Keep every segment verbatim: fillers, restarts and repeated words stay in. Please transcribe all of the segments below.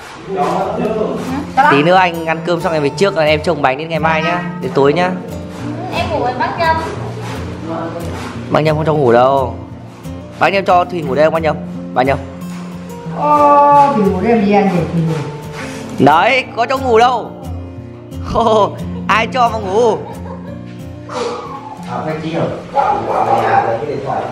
Tí nữa anh ăn cơm xong em về trước, rồi em trồng bánh đến ngày mai nhá, đến tối nhá. Em ngủ với bác Nhâm. Bác Nhâm không cho ngủ đâu. Bác Nhâm cho Thùy ngủ đây không bác Nhâm? Bác Nhâm. Ô, Thùy ngủ đêm gì anh vậy Thùy ngủ. Đấy, có cho ngủ đâu. Oh, ai cho mà ngủ. À, phải chi rồi. Về nhà lấy cái điện thoại.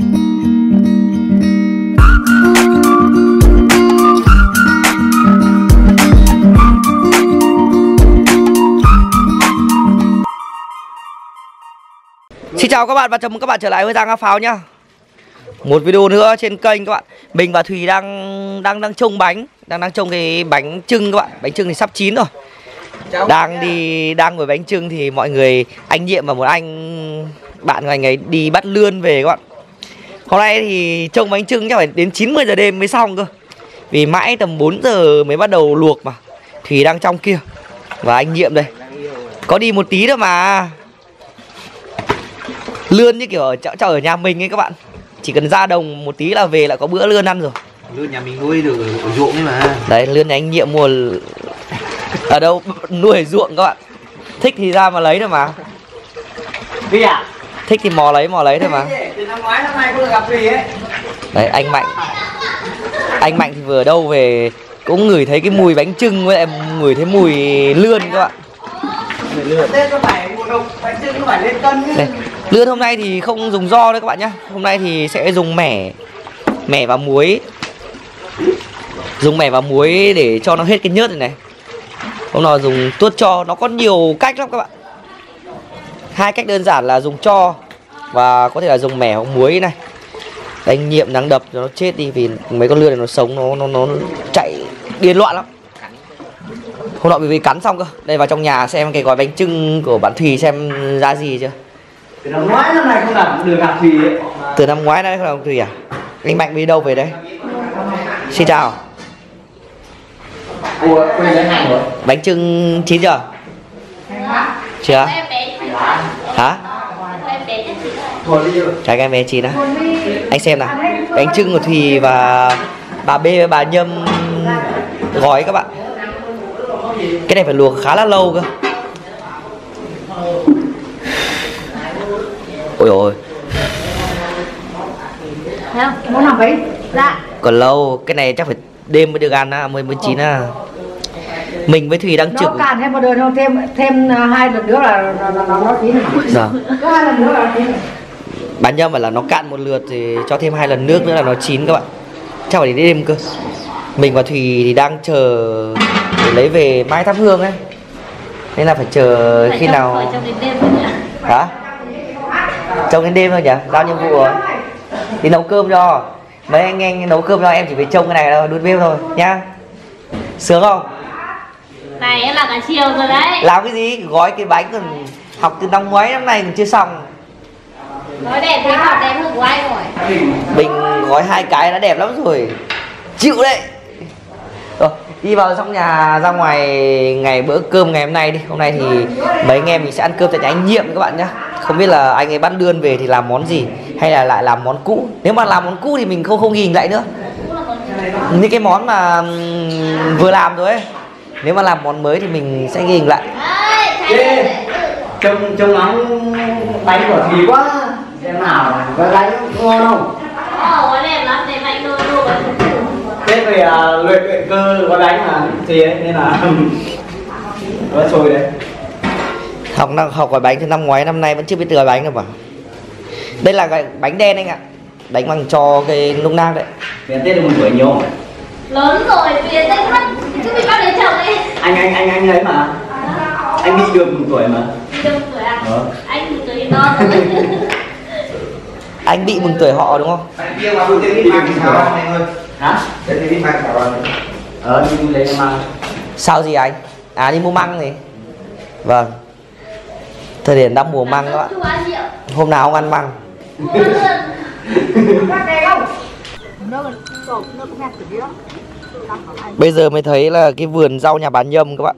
Xin chào các bạn và chào mừng các bạn trở lại với Giang Á Pháo nhá. Một video nữa trên kênh các bạn. Mình và Thùy đang đang đang trông bánh, đang đang trông cái bánh chưng các bạn. Bánh chưng thì sắp chín rồi. Đang đi đang ngồi bánh chưng thì mọi người, anh Nhiệm và một anh bạn của anh ấy đi bắt lươn về các bạn. Hôm nay thì trông bánh chưng chắc phải đến chín mươi giờ đêm mới xong cơ. Vì mãi tầm bốn giờ mới bắt đầu luộc mà. Thùy đang trong kia. Và anh Nhiệm đây. Có đi một tí thôi mà. Lươn như kiểu ở cho ở nhà mình ấy các bạn. Chỉ cần ra đồng một tí là về lại có bữa lươn ăn rồi. Lươn nhà mình nuôi được ở ruộng ấy mà. Đấy, lươn này anh Nhiệm mua ở đâu nuôi ở ruộng các bạn. Thích thì ra mà lấy thôi mà. Đi à? Thích thì mò lấy mò lấy thôi mà. Từ năm ngoái năm nay có được gặp gì ấy. Đấy, anh Mạnh. Anh Mạnh thì vừa ở đâu về cũng ngửi thấy cái mùi bánh chưng với lại ngửi thấy mùi lươn các bạn. Tết có phải một đồng bánh chưng có phải lên cân chứ. Đây, lươn hôm nay thì không dùng ro đấy các bạn nhá. Hôm nay thì sẽ dùng mẻ mẻ và muối. Dùng mẻ và muối để cho nó hết cái nhớt này này. Hôm nào dùng tuốt cho, nó có nhiều cách lắm các bạn. Hai cách đơn giản là dùng cho và có thể là dùng mẻ hoặc muối này. Anh Nhiệm đang đập cho nó chết đi vì mấy con lươn này nó sống nó nó nó chạy điên loạn lắm. Hôm nọ vì cắn xong cơ. Đây vào trong nhà xem cái gói bánh chưng của bạn Thùy xem ra gì chưa. Từ năm ngoái năm nay không làm được gặp Thùy ấy. Từ năm ngoái đã không làm Thùy à? Anh Mạnh đi đâu về đấy? Xin chào. Ủa, quên lấy hàng rồi. Bánh chưng chín chưa? Chưa? Hả? Chào em bé chín á. Anh xem nào. Bánh chưng của Thùy và bà B và bà Nhâm gói các bạn. Cái này phải luộc khá là lâu cơ. Ôi ôi. Thấy không? Món nào vậy? Dạ. Còn lâu, cái này chắc phải đêm mới được ăn á, mới mới chín à. Mình với Thùy đang trực. Nó cạn thêm một đợt không? Thêm thêm hai lần nữa là nó nó nó chín rồi. Dạ. Có hai lần nữa là chín rồi. Bà Nhâm bảo là nó cạn một lượt thì cho thêm hai lần nước nữa là nó chín các bạn. Chắc phải đến đêm cơ. Mình và Thùy thì đang chờ để lấy về mai thắp hương ấy. Nên là phải chờ phải khi trong, nào trong đến đêm thôi nhỉ? Hả? Trông đến đêm thôi nhỉ? Giao nhiệm vụ rồi. Đi nấu cơm cho. Mấy anh anh nấu cơm cho, em chỉ phải trông cái này thôi, đun bếp thôi nhá. Sướng không? Này em làm cả chiều rồi đấy. Làm cái gì? Gói cái bánh còn học từ năm ngoái năm nay còn chưa xong. Nói đẹp thế học đẹp hơn của anh rồi. Mình gói hai cái đã đẹp lắm rồi. Chịu đấy. Rồi, đi vào trong nhà, ra ngoài ngày bữa cơm ngày hôm nay đi. Hôm nay thì mấy anh em mình sẽ ăn cơm tại nhà anh Nhiệm các bạn nhá. Không biết là anh ấy bắt lươn về thì làm món gì hay là lại làm món cũ. Nếu mà làm món cũ thì mình không không ghi hình lại nữa. Như cái món mà vừa làm rồi ấy. Nếu mà làm món mới thì mình sẽ ghi hình lại. Trông trông nóng bánh của Thùy quá. Xem nào, có bánh ngon không? Ồ, đẹp lắm, đẹp mạnh luôn luôn. Thế thì uh, luyện luyện cơ có đánh mà Thùy ấy, nên là nó trôi đấy. Học học gói bánh từ năm ngoái năm nay vẫn chưa biết gói bánh đâu mà. Đây là cái bánh đen anh ạ. Đánh bằng cho cái nung nang đấy. Về Tết được một tuổi nhiều. Lớn rồi, về Tết mất. Chứ mình bao đứa chồng ấy. Anh anh anh anh ấy mà. Anh đi được một tuổi mà. Đi được một tuổi à? Ờ. Anh thì tuổi non rồi. Anh bị mừng tuổi họ đúng không? Anh kia mà tôi đi mang thảo này thôi. Hả? Thế thì đi mang thảo rồi. Ờ, đi lấy em mang. Sao gì anh? À đi mua măng thì. Vâng. Thời điểm đang mùa măng các bạn. Hôm nào ông ăn măng. Bây giờ mới thấy là cái vườn rau nhà bà Nhâm các bạn.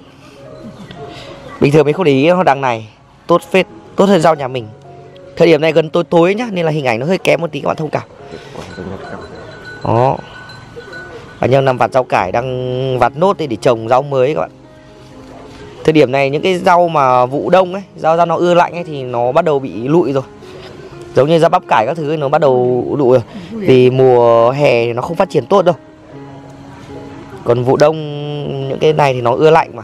Bình thường mình không để ý nó đằng này. Tốt phết, tốt hơn rau nhà mình. Thời điểm này gần tối tối nhá, nên là hình ảnh nó hơi kém một tí các bạn thông cảm. Đó. Bà Nhâm nằm vặt rau cải, đang vặt nốt để, để trồng rau mới các bạn. Thời điểm này những cái rau mà vụ đông ấy, rau rau nó ưa lạnh ấy thì nó bắt đầu bị lụi rồi. Giống như rau bắp cải các thứ ấy, nó bắt đầu lụi rồi. Vì mùa hè nó không phát triển tốt đâu. Còn vụ đông những cái này thì nó ưa lạnh mà,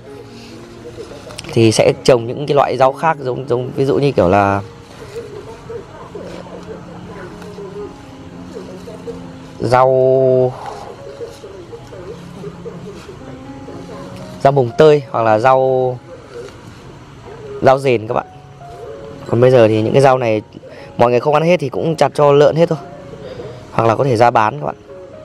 thì sẽ trồng những cái loại rau khác, giống giống ví dụ như kiểu là rau rau mùng tơi hoặc là rau rau dền các bạn. Còn bây giờ thì những cái rau này mọi người không ăn hết thì cũng chặt cho lợn hết thôi, hoặc là có thể ra bán các bạn.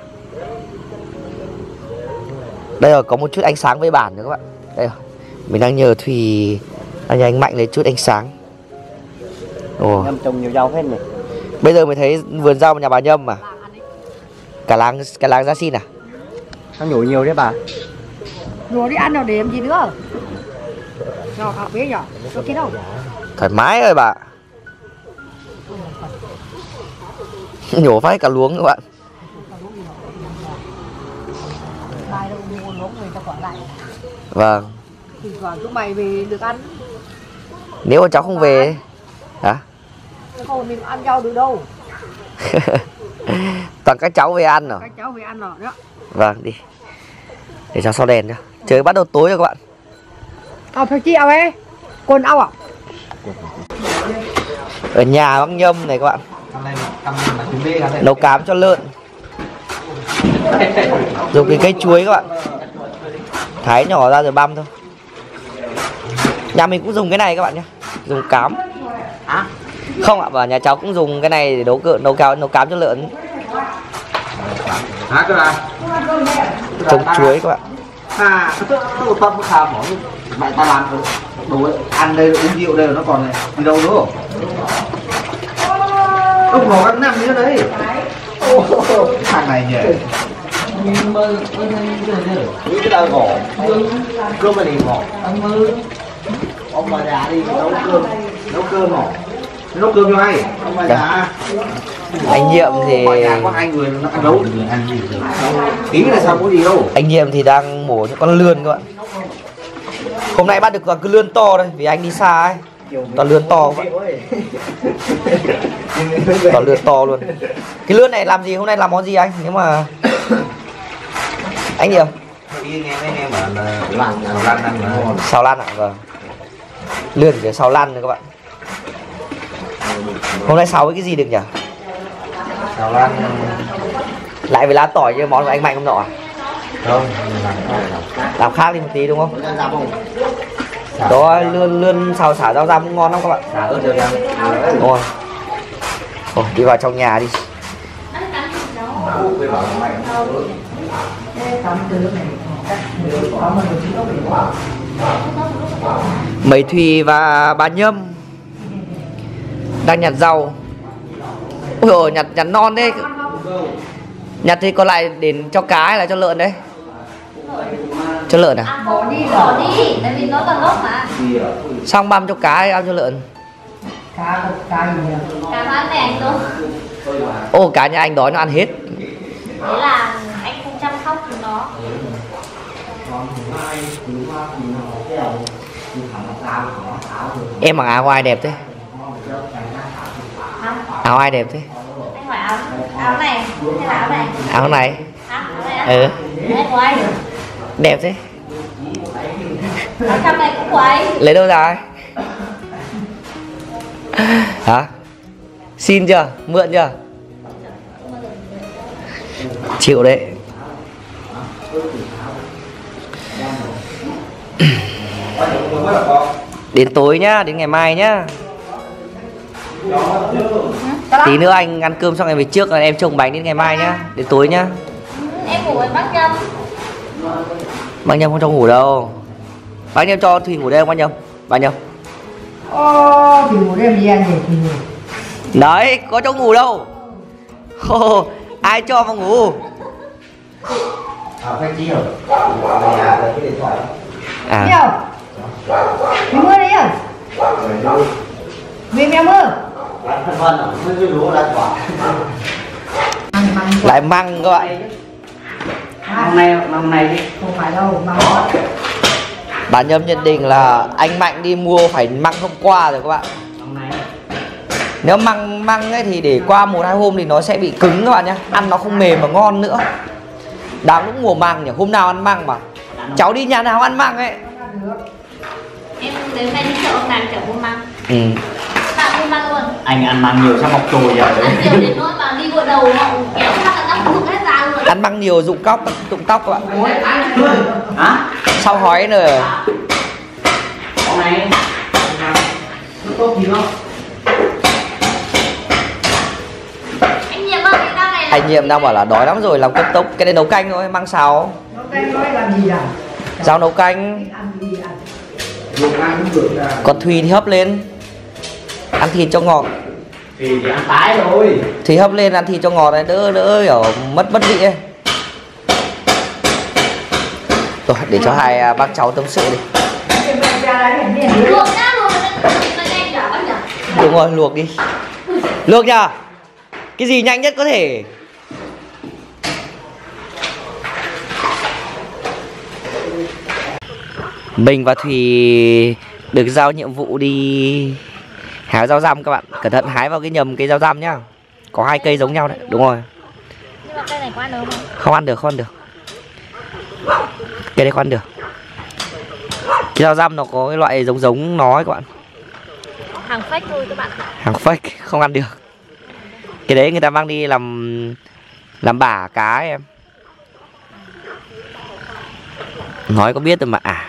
Đây rồi, có một chút ánh sáng với bản nữa các bạn. Đây rồi, mình đang nhờ Thùy, đang nhờ anh Mạnh lấy chút ánh sáng. Ồ, Nhâm trồng nhiều rau hết này. bây giờ mới thấy vườn rau nhà bà Nhâm mà. Cả làng cả làng ra xin à? Nó nhổ nhiều đấy bà. Rồi đi ăn rồi để làm gì nữa. Rồi học biết rồi. Có kia đâu. Thoải mái rồi bà. Nhổ phát cả luống các bạn. Bài đâu mua lốm người ta quả lại. Vâng. Thì còn chúng mày về được ăn. Nếu mà cháu không về hả? Không mình ăn rau được đâu. Toàn các cháu về ăn rồi. Các cháu về ăn rồi đó. Vâng, đi. Để cháu sau đèn cho. Trời bắt đầu tối rồi các bạn. Ao phải chi ao ấy. Con ao à? Ở nhà bác Nhâm này các bạn. Nấu cám cho lợn. Dùng cái cây chuối các bạn. Thái nhỏ ra rồi băm thôi. Nhà mình cũng dùng cái này các bạn nhé. Dùng cám. Không ạ, và nhà cháu cũng dùng cái này để nấu cỡ nấu cám nấu cám cho lợn. Hả cơ à? Trồng chuối các bạn. À, cái tôi tâm có sao bỏ mẹ ta làm đồ ăn đây uống rượu đây nó còn này đi đâu nữa? Ông bỏ ăn năm nữa đấy. Thằng này nhỉ? Cái đâu ngỏ cơm mà đi ngỏ ông bà già đi nấu cơm nấu cơm ngỏ nấu cơm cho ai ông bà già Anh Nhiệm thì có hai người nó ăn nấu ăn gì tí là sao có gì đâu. Anh Nhiệm thì đang mổ những con lươn các bạn. Hôm nay bắt được toàn cứ lươn to đây, vì anh đi xa ấy. Toàn lươn to các bạn. Toàn lươn to luôn. Cái lươn này làm gì, hôm nay làm món gì anh? Nếu mà anh Nhiệm xào lan ạ. Vâng, lươn chỉ xào lan thôi các bạn. Hôm nay xào với cái gì được nhỉ? Xào lan lại với lá tỏi như món của anh Mạnh hôm nọ à? không Làm khác đi một tí đúng không? Đó, lươn lươn xào xả rau răm cũng ngon lắm các bạn. xả ớt được không? Đúng rồi. Ồ, đi vào trong nhà đi. Mấy Thùy và bà Nhâm đang nhặt rau. Ôi dồi, nhặt nhặt non đấy. Nhặt thì còn lại đến cho cá hay là cho lợn đấy? Cho lợn à? À, bỏ đi, bỏ đi, tại vì nó toàn gốc mà. Xong băm cho cá hay ăn cho lợn? Cá cá gì nhỉ? Cá nó ăn này anh thôi. Ô, cá nhà anh đói nó ăn hết. Thế là anh không chăm sóc chúng nó. Em mặc áo ai đẹp thế? Hả? Áo ai đẹp thế? Anh hỏi áo, áo này hay là áo này? Áo này. Hả? Áo này á? Ừ. Đấy của anh. Đẹp thế. Áo trong này cũng của anh. Lấy đâu ra ấy? Hả? Xin chưa? Mượn chưa? Chịu đấy. Đến tối nhá, đến ngày mai nhá. Tí nữa anh ăn cơm xong em về trước, em trồng bánh đến ngày mai nhá. Đến tối nhá. Em ngủ với bác Nhâm. Bác Nhâm không cho ngủ đâu. Bác Nhâm cho Thùy ngủ đây không bác Nhâm? Bác Nhâm. Ô, thì ngủ đêm gì ăn gì thì ngủ. Đấy, có cho ngủ đâu. Ô, ai cho mà ngủ. À, phải chi rồi. À. Nhiều. Mày mưa đấy à? Vì mẹ mưa. Lại măng các bạn. hôm nay hôm nay đi. Không phải đâu mà Bà Nhâm nhận định là anh Mạnh đi mua phải măng hôm qua rồi các bạn. Hôm nay Nếu măng măng ấy thì để qua một hai hôm thì nó sẽ bị cứng các bạn nhé. Ăn nó không mềm mà ngon nữa. Đang lúc mùa măng nhỉ, hôm nào ăn măng mà. Cháu đi nhà nào ăn măng ấy. Em đến đây đi chợ ông nàng chở mua măng. Ừ. Bạn mua măng luôn. anh ăn măng nhiều sao mọc chồi vậy? Ăn nhiều đến nỗi mà đi gội đầu họ kéo măng là tóc rụng hết ra luôn. Ăn măng nhiều rụng tóc, rụng tóc các bạn. Hả? Sau hói rồi. Hôm nay nó tốt gì không? Anh Nhiệm ơi, cái rau này là Anh Nhiệm đang bảo là đói lắm rồi, làm cấp tốc. Cái này nấu canh thôi, măng xào. nó canh nói làm gì à? Rau nấu canh. Ăn gì ăn? Dùng ăn cũng được à. Còn Thùy thì hấp lên. Ăn thịt cho ngọt. Thì thì ăn tái rồi. Thùy hấp lên ăn thịt cho ngọt này, đỡ đỡ kiểu mất mất vị ấy. Rồi để cho hai à, bác cháu tâm sự đi. luộc đã luộc nó nhanh chở bác nhở. Đúng rồi, luộc đi. Luộc nhờ. Cái gì nhanh nhất có thể. Mình và Thùy được giao nhiệm vụ đi hái rau răm các bạn. Cẩn thận hái vào cái nhầm cây rau răm nhá. Có hai cây giống nhau đấy, đúng rồi. Nhưng mà cây này có ăn được không? Không ăn được, không ăn được. Cây đấy không ăn được. Cái rau răm nó có cái loại giống giống nó ấy các bạn. Hàng fake thôi các bạn. Hàng fake, không ăn được. Cái đấy người ta mang đi làm làm bả cá ấy, em. Nói có biết rồi mà à.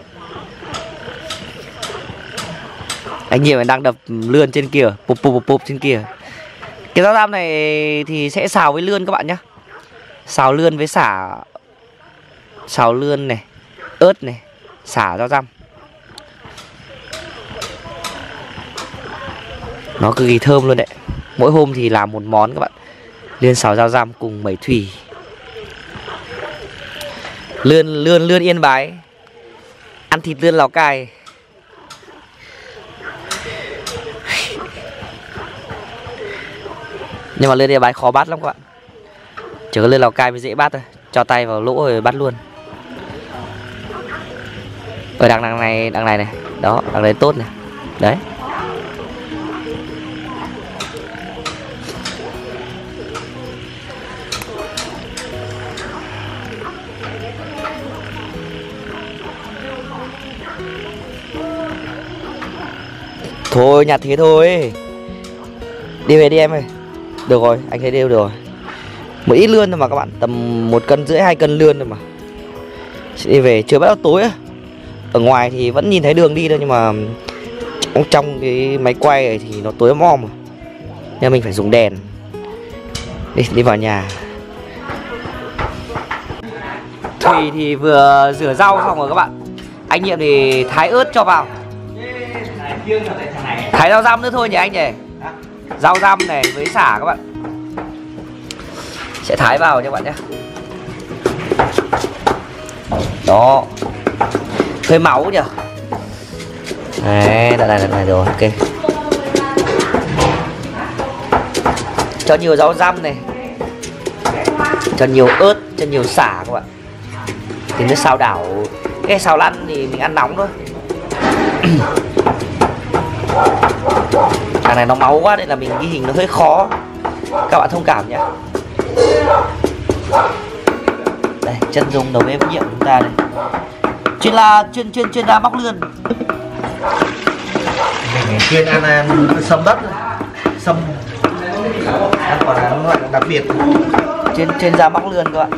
Anh Nhiệm đang đập lươn trên kia, pụp pụp pụp pụp trên kia. Cái rau răm này thì sẽ xào với lươn các bạn nhé. Xào lươn với sả. Xào lươn này, ớt này, sả rau răm. Nó cực kỳ thơm luôn đấy. Mỗi hôm thì làm một món các bạn. Lươn xào rau răm cùng mẩy thủy. Lươn lươn lươn Yên Bái. Ăn thịt lươn Lào Cai. Nhưng mà lươn Yên Bái khó bắt lắm các bạn. Chỉ có lươn Lào Cai mới dễ bắt thôi. Cho tay vào lỗ rồi bắt luôn. Ở đằng đằng này, đằng này này. Đó, đằng này tốt này. Đấy. Thôi nhặt thế thôi. Đi về đi em ơi. Được rồi, anh thấy đều được rồi. Một ít lươn thôi mà các bạn. Tầm một cân rưỡi, hai cân lươn thôi mà. Sẽ đi về, chưa bắt đầu tối á. Ở ngoài thì vẫn nhìn thấy đường đi đâu. Nhưng mà trong cái máy quay này thì nó tối om mà. Nên mình phải dùng đèn. Đi, đi vào nhà. Thùy thì vừa rửa rau xong rồi các bạn. Anh Nhiệm thì thái ớt cho vào. Thái rau răm nữa thôi nhỉ anh nhỉ. Rau răm này với sả các bạn. Sẽ thái vào cho các bạn nhé. Đó. Hơi máu nhỉ. Đấy, đoạn này, đoạn này rồi, ok. Cho nhiều rau răm này. Cho nhiều ớt, cho nhiều sả các bạn. Thì nước xào đảo. Cái xào lăn thì mình ăn nóng thôi. Thằng này nó máu quá nên là mình ghi hình nó hơi khó. Các bạn thông cảm nhé. Đây, chân dung đầu bếp nhiệm chúng ta đây. Chuyên là chuyên chuyên chuyên ra móc lươn. Mình chuyên ăn, ăn sâm đất, sâm. Còn là loại đặc biệt. Chuyên chuyên ra móc lươn các bạn.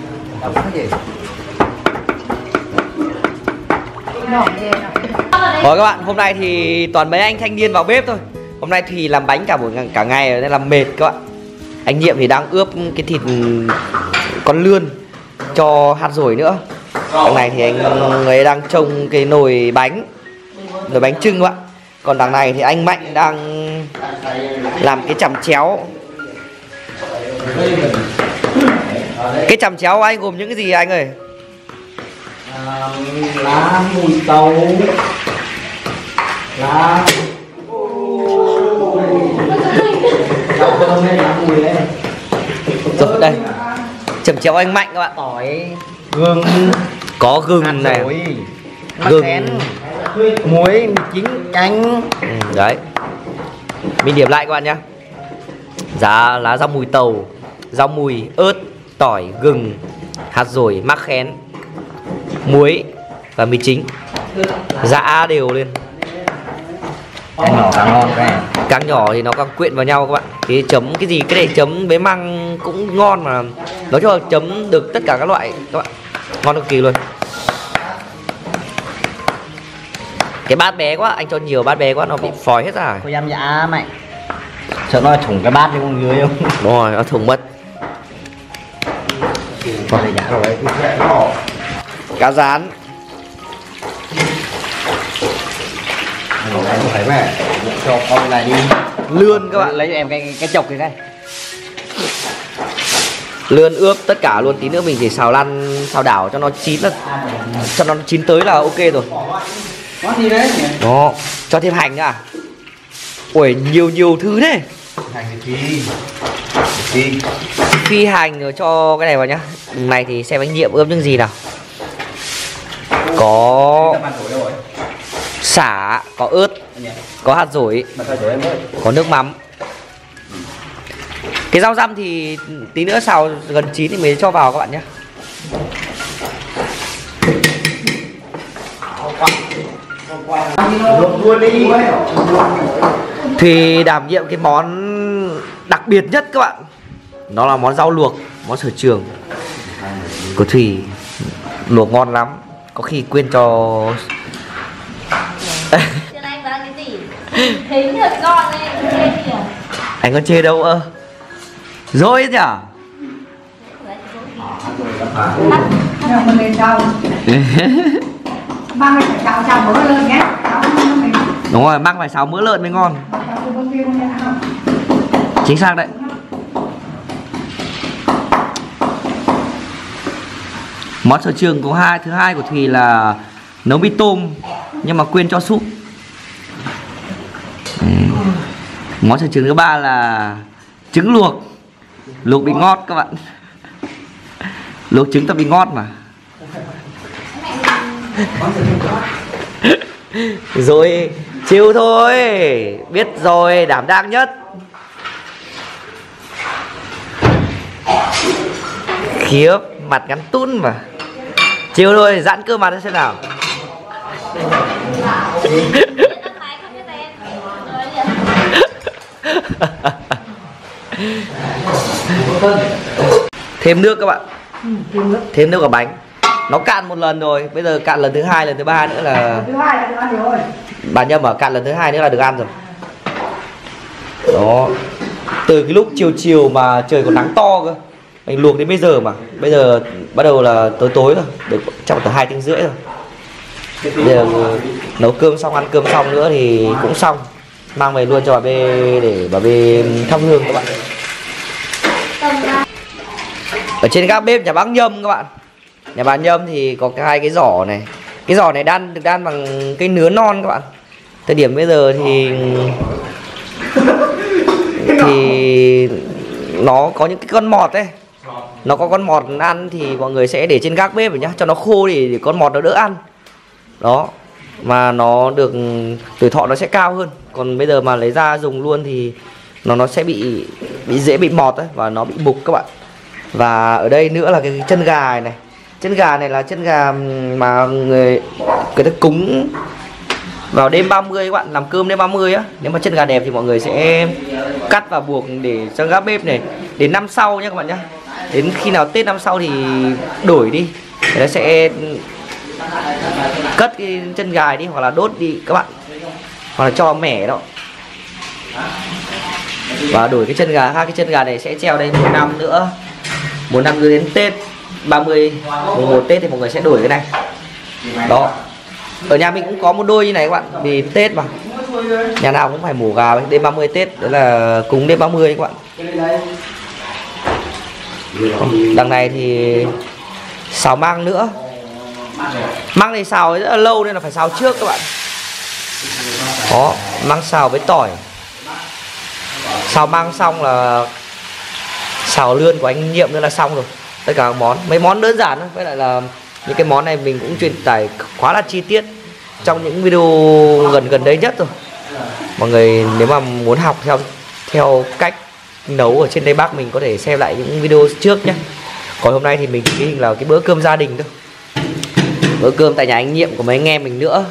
Rồi các bạn, hôm nay thì toàn mấy anh thanh niên vào bếp thôi. Hôm nay thì làm bánh cả buổi cả ngày rồi nên làm mệt các bạn. Anh Nhiệm thì đang ướp cái thịt con lươn cho hạt dổi nữa. Đằng này thì anh ấy đang trông cái nồi bánh, nồi bánh trưng các bạn. Còn đằng này thì anh Mạnh đang làm cái chẩm chéo. Cái chẩm chéo của anh gồm những cái gì anh ơi? À, lá mùi tàu, lá rồi đây, Chẩm chéo anh Mạnh các bạn. Tỏi, gừng, Có gừng hạt này, dổi, gừng. mắc khén, muối, mì chính, chanh. Ừ, đấy. Mình điểm lại các bạn nhá. Giá lá rau mùi tàu, rau mùi, ớt, tỏi, gừng, hạt dổi, mắc khén, muối và mì chính. Giã đều lên. Càng nhỏ càng ngon cái này. Càng nhỏ thì nó càng quyện vào nhau các bạn. Thì chấm cái gì cái này chấm với măng cũng ngon mà. Nói chung là chấm được tất cả các loại các bạn. Ngon cực kỳ luôn. Cái bát bé quá, anh cho nhiều bát bé quá nó bị phòi hết ra. Cô em dạ Mạnh. Sợ nó thủng cái bát đi con dưới không? Đúng rồi, nó thủng mất. Còn để dạ rồi. Cá rán. Anh thấy mẹ. Cho con này đi. Lươn các bạn. Lấy cho em cái cái chọc cái đây. Lươn ướp tất cả luôn, tí nữa mình chỉ xào lăn xào đảo cho nó chín là cho nó chín tới là ok rồi. Có gì đấy nhỉ? Đó, cho thêm hành nữa à? Ui, nhiều nhiều thứ thế. Hành thì chi. Chi. Phi hành rồi cho cái này vào nhá. Này thì xem anh Nhiệm ướp những gì nào. Có sả, có ớt, có hạt dổi, có nước mắm. Cái rau răm thì tí nữa xào gần chín thì mình cho vào các bạn nhé. Thì đảm nhiệm cái món đặc biệt nhất các bạn. Nó là món rau luộc, món sở trường của Thùy. Luộc ngon lắm. Có khi quên cho Trên anh bán cái gì? Thấy được ngon đấy, chê nhiều. anh có chê đâu ơ. Rồi nhở. Nhưng mà lên đâu mang phải chào chào mỡ lên nhé. Đúng rồi, măng phải xào mỡ lợn mới ngon. Chính xác đấy. Món sở trường của hai thứ hai của Thùy là nấu mì tôm nhưng mà quên cho súp. Ừ. Món sở trường thứ ba là trứng luộc. Luộc bị ngọt các bạn. Luộc trứng ta bị ngọt mà. Rồi chill thôi. Biết rồi, đảm đang nhất. Khiếp, mặt ngắn tún mà. Chill thôi, giãn cơ mặt ra xem nào. Thêm nước các bạn. Thêm nước vào bánh. Nó cạn một lần rồi, bây giờ cạn lần thứ hai, lần thứ ba nữa là Thứ hai là được ăn rồi. bà Nhâm ở cạn lần thứ hai nữa là được ăn rồi. Đó. Từ cái lúc chiều chiều mà trời còn nắng to cơ. Mình luộc đến bây giờ mà. Bây giờ bắt đầu là tối tối rồi. Được trong từ hai tiếng rưỡi rồi. Bây giờ nấu cơm xong, ăn cơm xong nữa thì cũng xong. Mang về luôn cho bà B để bà B thắp hương các bạn. Ở trên gác bếp nhà bác Nhâm các bạn. Nhà bà Nhâm thì có cái hai cái giỏ này. Cái giỏ này đan được đan bằng cây nứa non các bạn. Thời điểm bây giờ thì thì nó có những cái con mọt ấy. Nó có con mọt ăn thì mọi người sẽ để trên gác bếp nhá, cho nó khô thì để con mọt nó đỡ ăn. Đó. Mà nó được tuổi thọ nó sẽ cao hơn. Còn bây giờ mà lấy ra dùng luôn thì nó nó sẽ bị bị dễ bị mọt ấy và nó bị mục các bạn. Và ở đây nữa là cái chân gà này. Chân gà này là chân gà mà người người ta cúng vào đêm ba mươi các bạn, làm cơm đêm ba mươi á. Nếu mà chân gà đẹp thì mọi người sẽ cắt và buộc để cho gác bếp này. Đến năm sau nhé các bạn nhé. Đến khi nào Tết năm sau thì đổi đi. Người ta sẽ cất cái chân gà đi hoặc là đốt đi các bạn. Hoặc là cho mẻ đó. Và đổi cái chân gà khác. Cái chân gà này sẽ treo đây một năm nữa. Một năm nữa đến Tết ba mươi mùng một Tết thì mọi người sẽ đổi cái này. Đó. Ở nhà mình cũng có một đôi như này các bạn. Vì Tết mà. Nhà nào cũng phải mổ gà đêm ba mươi Tết. Đó là cúng đêm ba mươi các bạn. Đằng này thì xào măng nữa. Măng này xào rất là lâu nên là phải xào trước các bạn. Đó, măng xào với tỏi. Xào măng xong là xào lươn của anh Nhiệm nữa là xong rồi. tất cả các món, mấy món đơn giản thôi. Với lại là những cái món này mình cũng truyền tải quá là chi tiết trong những video gần gần đây nhất rồi. Mọi người nếu mà muốn học theo theo cách nấu ở trên Tây Bắc mình có thể xem lại những video trước nhé. Còn hôm nay thì mình chỉ hình là cái bữa cơm gia đình thôi, bữa cơm tại nhà anh Nhiệm của mấy anh em mình nữa.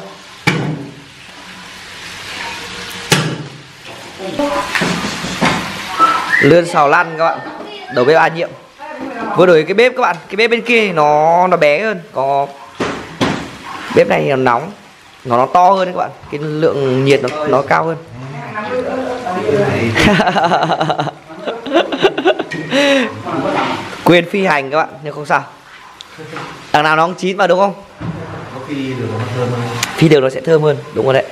Lươn xào lăn các bạn, đầu bếp anh Nhiệm. Vừa đổi cái bếp các bạn, cái bếp bên kia thì nó nó bé hơn, có bếp này thì nó nóng, nó nó to hơn đấy các bạn, cái lượng nhiệt nó nó cao hơn. Quyền phi hành các bạn, nhưng không sao. Đằng nào nó cũng chín mà đúng không? Phi đường nó thơm hơn. Phi đường nó sẽ thơm hơn, đúng rồi đấy.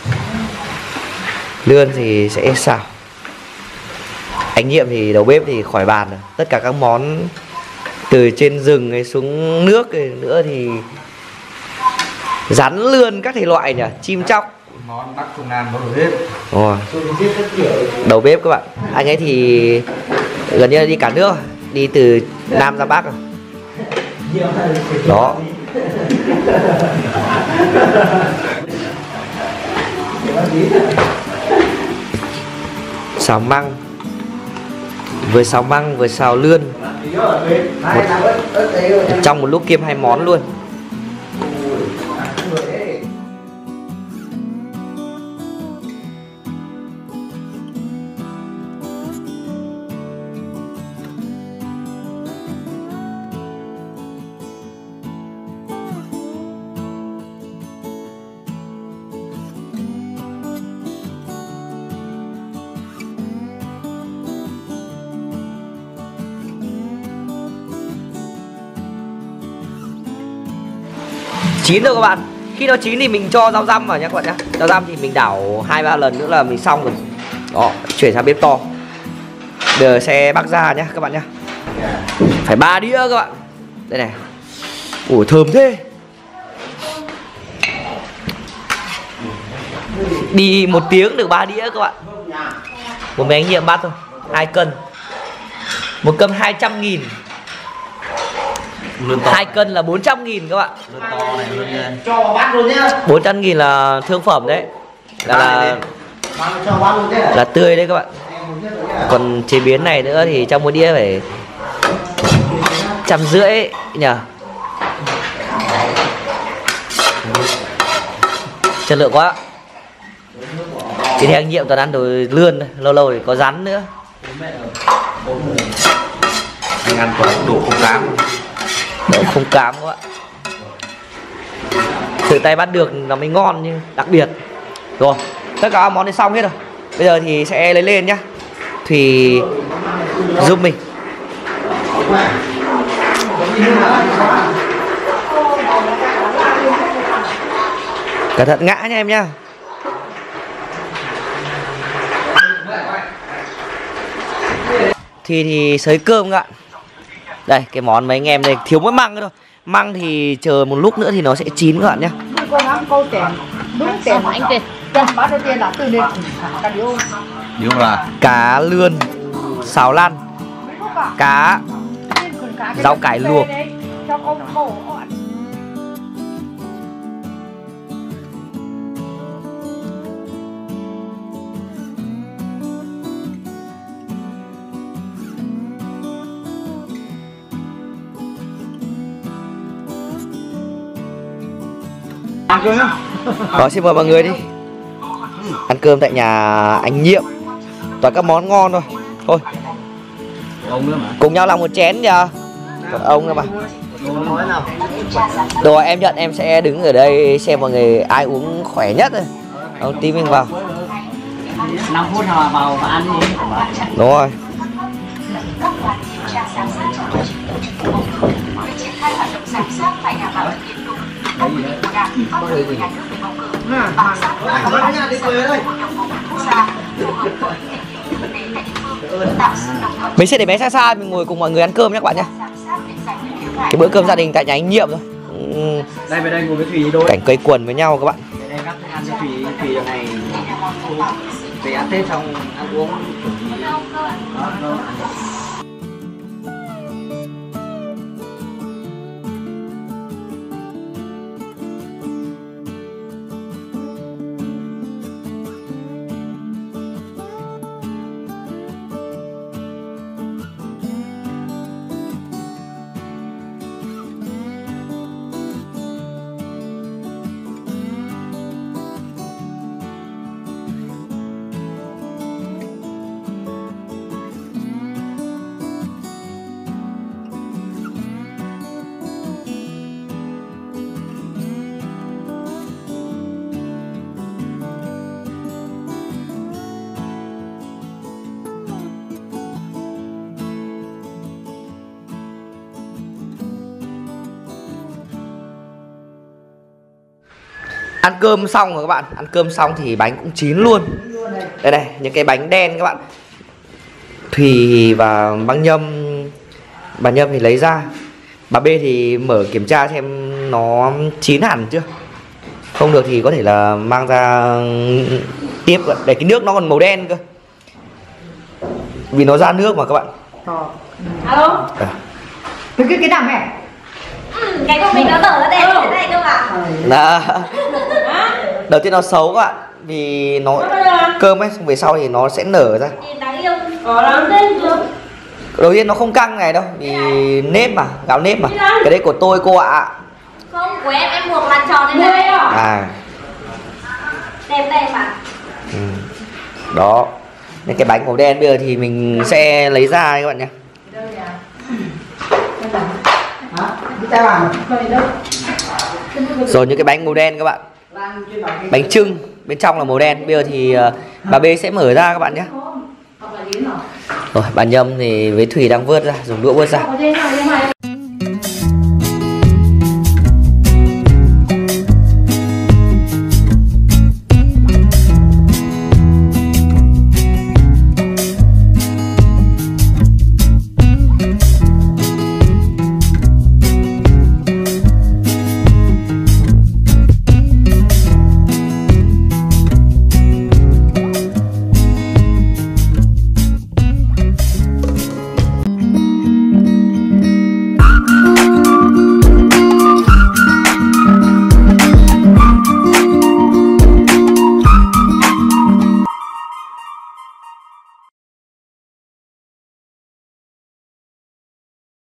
Lươn thì sẽ xào. Anh Nhiệm thì đầu bếp thì khỏi bàn rồi. Tất cả các món từ trên rừng ấy xuống nước ấy nữa thì rắn lươn các thể loại nhỉ, chim chóc. Món Bắc Trung Nam có đầu bếp. Rồi. Đầu bếp các bạn. Anh ấy thì gần như là đi cả nước rồi. Đi từ Nam ra Bắc rồi. Đó. Xào măng, vừa xào măng vừa xào lươn một, trong một lúc kiêm hai món luôn. Chín rồi các bạn. Khi nó chín thì mình cho rau răm vào nhé các bạn nhé. Rau răm thì mình đảo hai ba lần nữa là mình xong rồi. Đó, chuyển sang bếp to. Bây giờ sẽ bắc ra nhé các bạn nhé. Phải ba đĩa các bạn. Đây này. Ủa thơm thế. Đi một tiếng được ba đĩa các bạn. Một mấy anh Nhiệm bắt thôi, hai cân. Một cân hai trăm nghìn. Hai cân là bốn trăm nghìn các bạn. Cho vào bát luôn nhá. Bốn trăm nghìn là thương phẩm đấy. Là là, là tươi đấy các bạn. Còn chế biến này nữa thì trong một đĩa phải trăm rưỡi nhờ. Chất lượng quá. Thì theo anh Nhiệm toàn ăn đồ lươn thôi. Lâu lâu thì có rắn nữa. Anh ăn toàn đồ không cám. Đồ không cám các bạn. Tự tay bắt được nó mới ngon nhưng đặc biệt. Rồi, tất cả món này xong hết rồi. Bây giờ thì sẽ lấy lên nhá. Thì giúp mình. Cẩn thận ngã nha em nhá. Thì thì sới cơm các bạn. Đây, cái món mấy anh em này thiếu mỗi măng thôi. Măng thì chờ một lúc nữa thì nó sẽ chín các bạn nhé. Câu tiền đúng tiền anh tiền. Bắt đầu tiên là từ đến cả điếu. Điếu là cá lươn xào lăn, cá rau cải luộc. Cho con cổ. Đó, xin mời mọi người đi ăn cơm tại nhà anh Nhiệm. Toàn các món ngon thôi. Thôi cùng nhau làm một chén nhờ. Còn ông nữa mà. Rồi em nhận, em sẽ đứng ở đây xem mọi người ai uống khỏe nhất rồi. Ông tí mình vào. năm phút họ vào và ăn đi. Đúng rồi. Mình sẽ để bé xa xa, mình ngồi cùng mọi người ăn cơm nhé các bạn nhé. Cái bữa cơm gia đình tại nhà anh Nhiệm thôi. Đây về đây ngồi với Thủy đôi. Cảnh quây quần với nhau các bạn. Đây các ăn cho Thủy, Thủy ở này về ăn Tết xong ăn uống. Ăn cơm xong rồi các bạn, ăn cơm xong thì bánh cũng chín luôn. Đây này, những cái bánh đen các bạn. Thùy và băng Nhâm, bà Nhâm thì lấy ra, bà B thì mở kiểm tra xem nó chín hẳn chưa. Không được thì có thể là mang ra tiếp, để cái nước nó còn màu đen cơ, vì nó ra nước mà các bạn. Alo. À. Cái cái cái nào mẹ? Ừ, cái của mình nó nở ra đẹp thế này cơ mà. Đó. Đầu tiên nó xấu các bạn, vì nó cơm ấy, xong về sau thì nó sẽ nở ra. Nhìn đáng yêu. Có lắm tên được. Đầu tiên nó không căng này đâu, vì nếp mà, gạo nếp mà. Cái đấy của tôi cô ạ. Không, của em em buộc làm tròn đây này. À. Đẹp đẹp mà. Ừ. Đó. Nên cái bánh màu đen bây giờ thì mình sẽ lấy ra các bạn nhé. Rồi những cái bánh màu đen các bạn, bánh chưng bên trong là màu đen. Bây giờ thì uh, bà B sẽ mở ra các bạn nhé. Rồi bà Nhâm thì với Thùy đang vớt ra, dùng đũa vớt ra.